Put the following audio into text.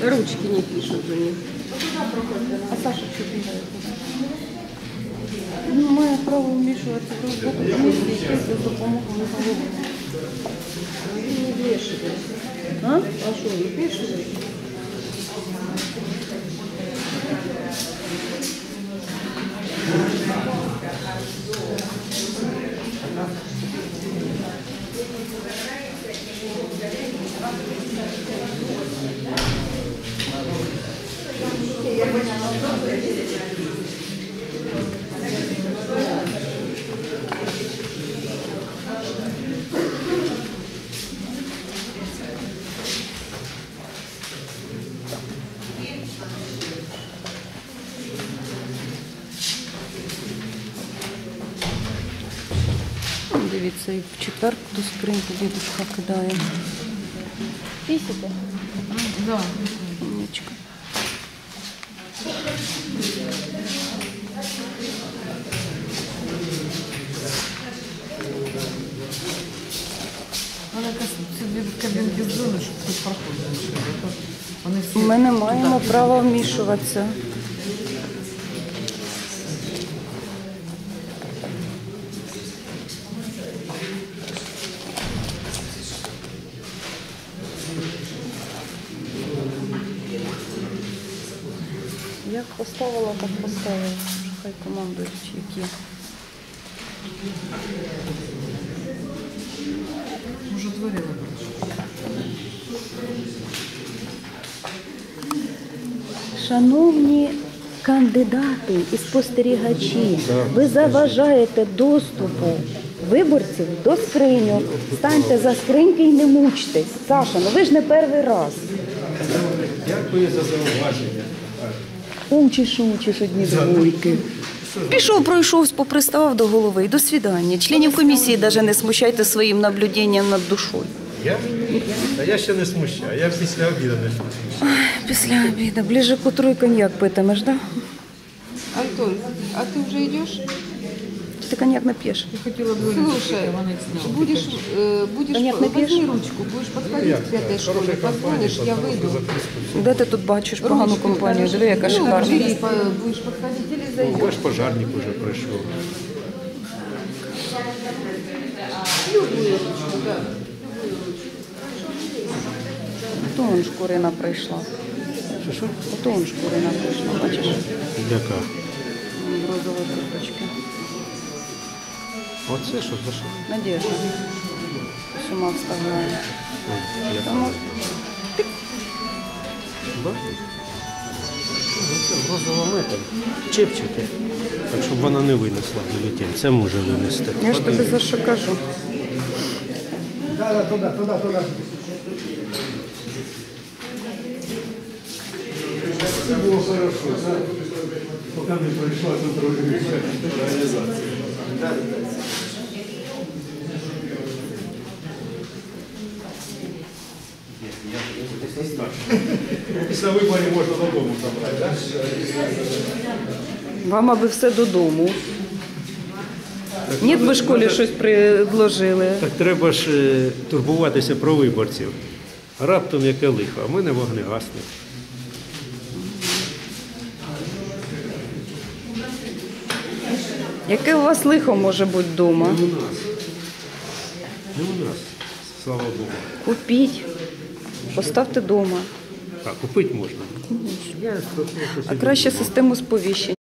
Ручки не пишут у них. А Саша что пишет? Ну, має право вмішуватися в роботу, без допомоги не голови. Не вішають. А що, не вішають? Дивіться, і в четвер до скриньки дідушка кидає. Пісіте? Да. Умничка. Вона якась кабінки з зони, щоб тут проходить. Ми не маємо права вмішуватися. Як поставила, так поставила. Хай командують, які. Може, творила. Шановні кандидати і спостерігачі, ви заважаєте доступу виборців до скриньок. Станьте за скриньки і не мучтесь. Саша, ну ви ж не перший раз. Дякую за зауваження. Учиш одні двойки. Пішов, пройшов, поприставав до голови. До свидання. Членів комісії навіть не смущайте своїм наблюденням над душою. Я? А я ще не смущаю. Я після обіду не смущаю. Після обіду. Ближе к утру і коньяк питимеш, да? Антон, а ты уже идешь? Ти коньяк не п'єш? Я хотіла б Слушай, будешь Коньяк не пьешь? возьми ручку, будешь подходить к пятой школе, позвонишь, я выйду. Де ти тут бачиш погану компанію? Диви, яка шикарна. Бери, будешь подходить или зайдешь. Ваш пожарник уже прийшов. Любую ручку, да. Ото он шкурина прийшла. Що? Ото он шкурина прийшла, бачиш? Яка? В розовій курточці. Оце що? За що? Надежда. З ума вставляє. Яка? Бачиш? Оце в розовому металі. Чепчики. Так, щоб вона не винесла бюлетень. Це може винести. Я ж тобі за що кажу. Туда. Все было хорошо, да? Пока не пришла контрольная организация. Після виборів можна додому забрати, так? Вам аби все додому. Ні, ви в школі щось предложили. Так треба ж турбуватися про виборців. Раптом яке лихо, а в мене вогнегасник. Яке у вас лихо може бути вдома? Не у нас, слава Богу. Купіть, поставте вдома. А, купити можна. А краще систему сповіщень.